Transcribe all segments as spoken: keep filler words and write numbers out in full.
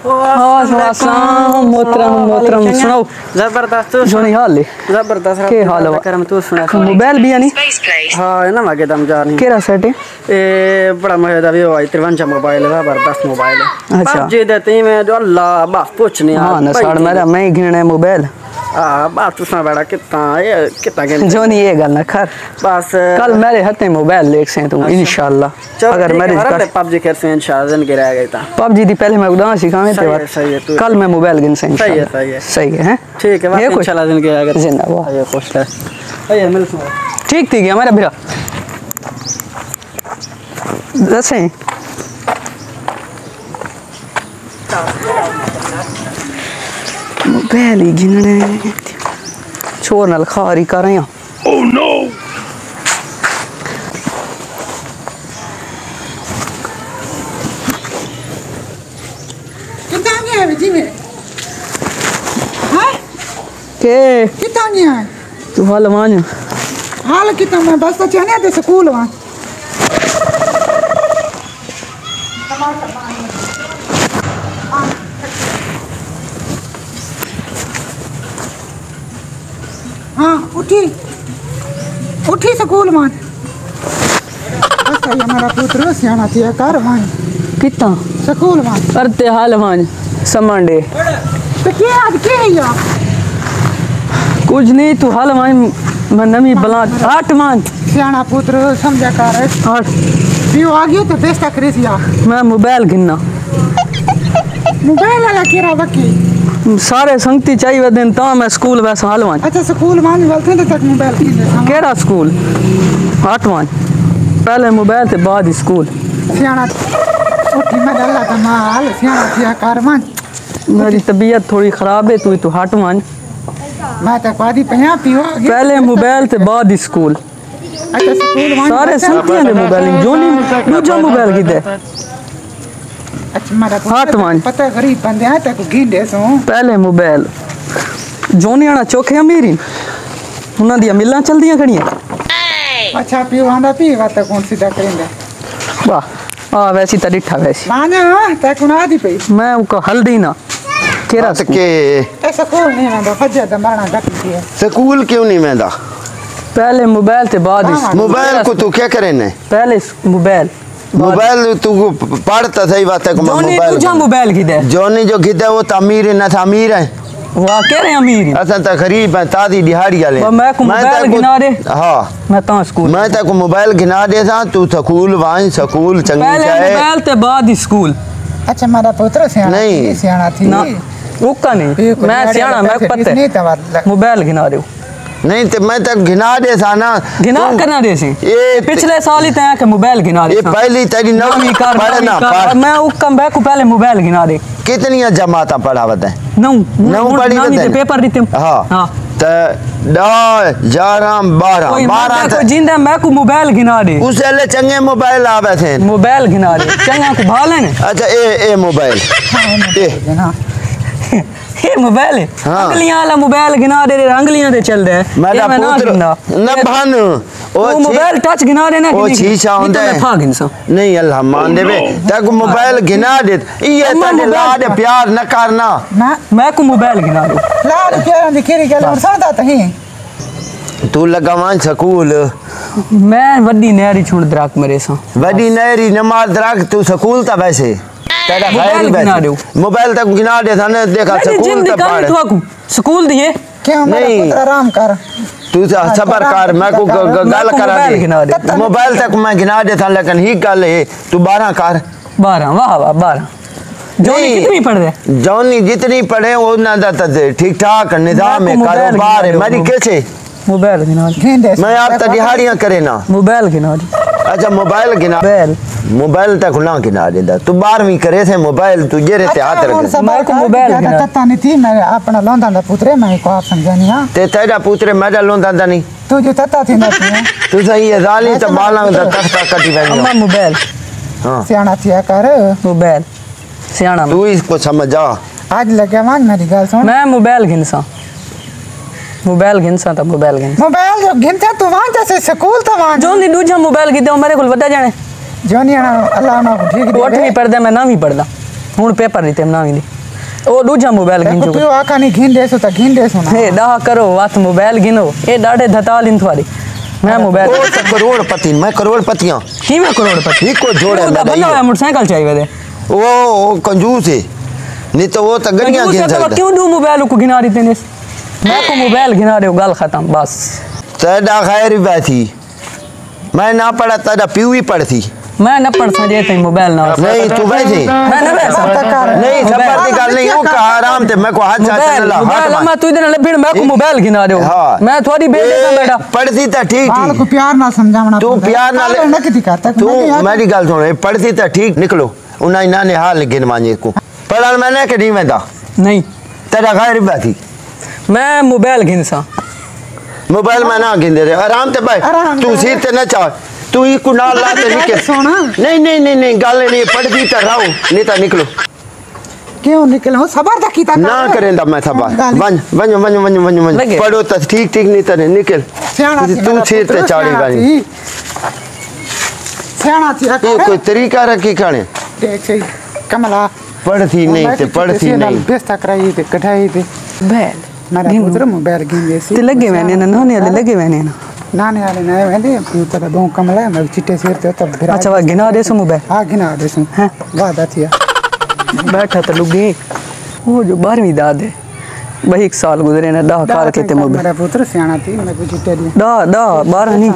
अस्सलाम मोहतरम मोहतरम सुनाओ जबरदस्त जोनी हाल है जबरदस्त के हाल है करम तू सुना मोबाइल भी यानी हां है ना मागे दम जानी केरा सेट है ए बड़ा मजा भी हुआ त्रिवंजा मोबाइल है जबरदस्त मोबाइल है अच्छा जे देते मैं जो अल्लाह बस पूछ नहीं हां ना साड़ मेरा मैं गिनने मोबाइल हां बात तुसा बड़ा कितना ये कितना गेम जोनी ये गल ना कर बस कल मेरे हाथ में मोबाइल लेक से तू इंशाल्लाह अगर मेरे पबजी खेल से इंशाल्लाह दिन गिरा गया था पबजी दी पहले मैं उड़ा सिखावे ते सही है कल मैं मोबाइल गिन से सही है सही है सही है ठीक है बात इंशाल्लाह दिन गिरा गया जिंदाबाद ये खुश है भैया मिल सुनो ठीक थी गया मेरा भरा दसे मोबाइल ही गिनने छोर नाल खारी कर रहे हैं ओह नो कितना गया है जी में हां के कितना गया है तू हाल मान हाल कितना मैं बस तो चने दे स्कूल वहां हाँ उठी उठी स्कूल मान बस ये हमारा पुत्र सियाना थी कर मान कितना स्कूल मान करते हाल मान समंडे तो क्या आज क्या है यार कुछ नहीं तू हाल मान मैं नमी बला आठ मान सियाना पुत्र समझा कर आठ भी आ गया तो बेस्ता खरीदिया मैं मोबाइल गिनना मोबाइल वाला केरा बकी सारे संगति चाहिए दिन ता मैं स्कूल वैसा हालवान अच्छा स्कूल मान बोलते थे तक मोबाइल की केरा स्कूल आठवान पहले मोबाइल ते बाद स्कूल सियाना उठी मैं अल्लाह का माल सियाना थिया कारमान मेरी तबीयत थोड़ी खराब है तू तो हटवान मैं तो पादी पया पियो पहले मोबाइल ते बाद स्कूल अच्छा स्कूल मान सारे संगति ने मोबाइल जोनी दूजा मोबाइल किदे अच्छा मेरा हाथ मान पता गरीब बंदे हैं तक गिंडे सो पहले मोबाइल जोनी आना चौखे अमीरी उन्हां दी मिलां चलदियां खड़ियां अच्छा पियो आंदा पी बात कौन सीधा करेंगे वाह आ वैसी त डिठा वैसी माने तक उना दी पे मैं उको हल्दी ना केरा के ऐसा स्कूल नहीं आंदा फज्जा द मारना गति है स्कूल क्यों नहीं वेंदा पहले मोबाइल ते बाद मोबाइल को तू क्या करे ने पहले मोबाइल मोबाइल तू पढ़ता सही बात है मोबाइल जो मोबाइल की दे जोनी जो किते वो अमीर है ना था अमीर है वाह कह रहे अमीर असा त गरीब है तादी दिहाड़ी वाले मैं को मोबाइल गिना दे हां मैं ता स्कूल मैं त को मोबाइल गिना दे सा तू स्कूल वां स्कूल चंगी पहले मोबाइल ते बाद स्कूल अच्छा मेरा पुत्र सियाना नहीं सियाना थी ना उका नहीं मैं सियाना मैं पता मोबाइल गिना दे नहीं तो मैं तक घिना दे सा ना घिना करना दे सी ये पिछले साल ही तय के मोबाइल घिना दे ये पहली तेरी नौवीं कर पढ़ना पढ़ मैं उकम बैक पहले मोबाइल घिना दे कितनी जमाता पढ़ावत है नौ नौ पढ़ी दे पेपर देते हां हां त दस ग्यारह बारह बारह तो जिंदा मैं को मोबाइल घिना दे उसे ले चंगे मोबाइल आवे थे मोबाइल घिना दे चंगा को भाले ने अच्छा ए ए मोबाइल ए ये मोबाइल है हाँ। अंगलियां वाला मोबाइल गिना दे अंगलियां दे चल दे मेरा पुत्र न भान ओ मोबाइल टच गिना दे ना ओ शीशा होंदा है था गिनसा नहीं अल्लाह मान देवे तक मोबाइल गिना दे ये तेरे लाड प्यार न करना ना मैं को मोबाइल गिना दे लाड प्यार दी केरी गल वरसादा तही तू लगावां स्कूल मैं वड्डी नहरी छुण दरक मेरे सा वड्डी नहरी नमाज दरक तू स्कूल ता वैसे तेरा मोबाइल गिना दे मोबाइल तक गिना दे था ने देखा स्कूल तक पढ़ स्कूल दिए क्या मेरा पुत्र आराम कर तू सबर कर मैं को गल करा दे मोबाइल तक मैं गिना दे था लेकिन ही गल है तू बारह कर बारह वाह वाह बारह जोनी कितनी पढ़ दे जोनी जितनी पढ़े वो ना ठीक ठाक निजाम है कारोबार है मेरी कैसे मोबाइल गिना दे मैं आप तो दिहाड़ियां करे ना मोबाइल गिना दे अच्छा मोबाइल गिना मोबाइल मोबाइल तक ना गिना देदा तू बारहवीं करे थे मोबाइल तू जेरे ते हाथ रख मैं को मोबाइल गिना तत्ता नहीं थी मैं अपना लोंदा दा पुत्र मैं को आप समझानी हां ते तेरा पुत्र मेरा लोंदा दा नहीं तू जो तत्ता थी ना तू सही है जाली तो बाला दा तख्ता कटी वेंदी अम्मा मोबाइल हां सियाना थिया कर मोबाइल सियाना तू इसको समझ आ आज लगे मान मेरी गल सुन मैं मोबाइल गिनसा मोबाइल गिनसा था मोबाइल गिन मोबाइल जो गिनता तू वहां जैसे स्कूल था वहां जो नी दूजा मोबाइल गिदे मेरे को बता जाने जोनी अल्लाह ना ठीक दे वो नहीं पढ़दा मैं ना भी पढ़दा हुन पेपर दिते ना भी ओ दूजा मोबाइल गिन जो पियो आका नहीं घिन देसो त घिन देसो ना हे डा करो वात मोबाइल गिनो ए डाडे धताल इन थारी मैं मोबाइल ओ त करोड़पति मैं करोड़पतियां की मैं करोड़पति ही को जोड़े बंदा मोटरसाइकिल चाहिए दे ओ कंजूस है नहीं तो वो त गड़ियां गिन सकता क्यों दो मोबाइल को गिना रही तेने मैं को मोबाइल गिना रहे हो गल खत्म बस तेरा खैर बैठी मैं ना पढ़ा तेरा प्यू ही पढ़ती मैं न पढ़ सजे ते मोबाइल ना नहीं तू बैठे मैं न बैठा नहीं सफर की गल नहीं वो का आराम ते मैं को हाथ चाचा ला मोबाइल मैं तू इधर फिर मैं को मोबाइल गिना रहे हो मैं थोड़ी बेटे का बेटा पढ़ती त ठीक बाल को प्यार ना समझावना तू प्यार ना ले ना किती करता तू मेरी गल सुन पढ़ती त ठीक निकलो उना इना ने हाल गिन माने को पढ़न मैंने के नहीं वेंदा नहीं तेरा खैर बैठी मैं मोबाइल गिनसा मोबाइल में ना गिन दे आराम ते भाई तू सीट ते न चाह तू ही कुनाल ला ते निकल सोना नहीं नहीं नहीं नहीं गल नहीं पढ़ती त रहो नहीं त निकलो क्यों निकलो सबर दा कीता ना करेंदा मैं सबर वन वन वन वन वन वन पढ़ो त ठीक ठीक नहीं त निकल तू सीट ते चाड़ी गानी सियाना थी ये कोई तरीका रखी खाने देख सही कमला पढ़ती नहीं ते पढ़ती नहीं बेस्ता कराई ते कढ़ाई ते बैल मेरा पुत्र मोबाइल गिन देसी ते लगे मैंने ना नाने वाले लगे मैंने ना नाने वाले ना वेंदे तेरा दो कमला मैं चिट्टे सिर ते तब फिर अच्छा वा गिना दे सो मोबाइल हां गिना दे सो हैं वादा थिया बैठा तो लुगे वो जो बारहवीं दाद है भाई एक साल गुजरे ना दह कार के ते मोबाइल मेरा पुत्र सियाना थी मैं को चिट्टे दी दह दह बारह नहीं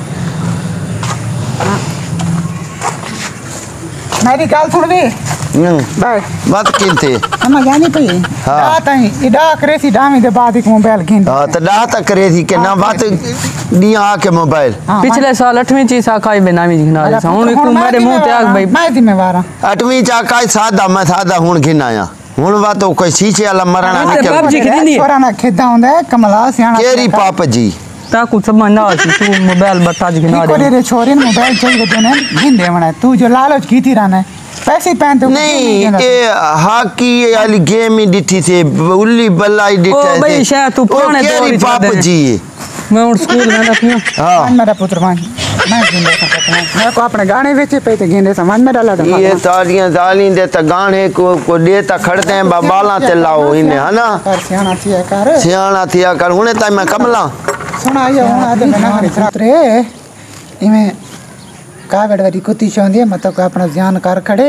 मेरी गाल सुन दे बाय बात किनते समझ आनी पई हां रात आई इडा करे सी डामी दे बाद एक मोबाइल गिन हां त डा त करे थी के ना बात दिया के मोबाइल पिछले साल आठवीं ची साखाई बेनामी गिना दे हुन को मेरे मुंह ते आग भाई मैं जिम्मेवार हां आठवीं चा का सादा मैं सादा हुन गिनाया हुन बात तो कोई शीशे वाला मरना निकल पबजी खरीदी छोरा ना खेदा हुंदा कमला सियाना केरी पाप जी ता कुछ समझ ना आती तू मोबाइल बता गिना को दे रे छोरे ने मोबाइल चाहिए देने गिन दे वना तू जो लालच कीती रहना पैसे पहन तो नहीं ये हॉकी वाली गेम ही डिठी से उल्ली बल्लाई डिठा ओ भाई शायद तू पुराने दौर केरी पाप जी मैं उन स्कूल में ना पियो हां मेरा पुत्र मान मैं गिन दे सकता हूं मैं को अपने गाने बेचे पे ते गिन दे समझ में डाला था ये तालियां जाली दे त गाने को को दे त खड़ते हैं बाबाला ते लाओ इने है ना कर सियाना थी कर सियाना थिया कर हुने ताई मैं कमला सुना ये हुन आदे में ना रे इमे का बेडवारी कुत्ती चोंदी है मत को अपना ध्यान कर खड़े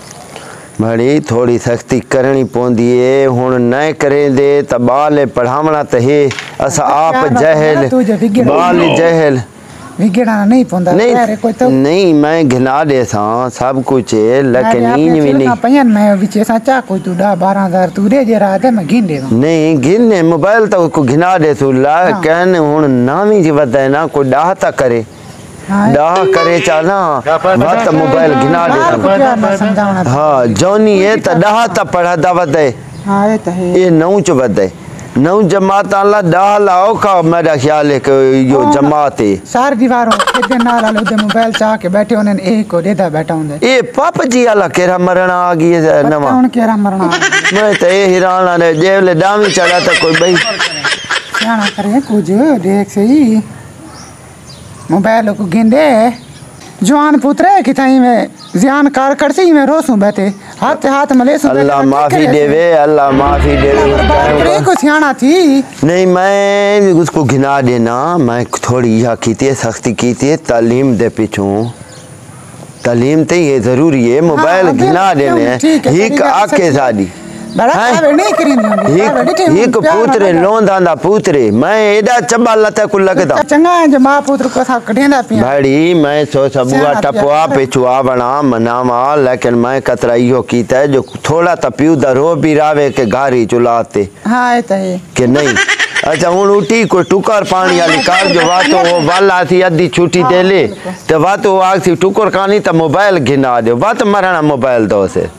बड़ी थोड़ी सख्ती करनी पौंदी है हुन न करे दे त बाल पढ़ावना त है अस आप जहल बाल जहल विगड़ा नहीं पौंदा नहीं कोई तो नहीं मैं घिना दे सा सब कुछ है लेकिन नींद भी नहीं पयन मैं विचे साचा कोई तू दा बारह हज़ार तू रे जे रहा है मैं गिन दे नहीं गिनने मोबाइल तो को घिना दे तू ला कहने हुन नामी जी वदा ना कोई डाह ता करे डाह करे चाला बात मोबाइल गिना दे हां जोनी है त डाह ता पढ़ा दा वदे हां ये त है ये नौ च वदे नौ जमात अल्लाह डाह लाओ का मेरा ख्याल है कि यो जमात है चार दीवारों के नाल वाले दे मोबाइल चा के बैठे होने एक को देदा बैठा हुंदे ए पाप जी वाला केरा मरना आ गई है नवा कौन केरा मरना मैं तो ये हिराना ने जेवले डामी चढ़ा था कोई भाई क्या करे कुछ देख सही मोबाइल को गिंदे जवान पुत्र कि थाई में ध्यान कार कर से में रोसू बैठे हाथ हाथ मले सु अल्लाह माफी देवे अल्लाह माफी देवे को सियाना थी नहीं मैं उसको घिना देना मैं थोड़ी यह कीती सख्ती कीती तालीम दे पीछू तालीम ते ये जरूरी है मोबाइल घिना देने ही आके सादी बड़ा कावे नहीं करिंदो एक पुत्र लोंदा दा पुत्र मैं एडा चबा लता को लगदा चंगा जो मां पुत्र को सब कढेंदा पिया भाड़ी मैं सो सबुआ टपवा पे चुआ बना मनावा लेकिन मैं कतरा यो कीता जो थोड़ा त पियो दा रो भी रावे के गारी चुलाते हां ए त है कि नहीं अच्छा हुन उठी कोई टुकर पानी वाली कार जो वातो वो वाला थी अद्धी छुट्टी दे ले तो वातो आग थी टुकर कानी त मोबाइल घिना दे वात मरना मोबाइल दो से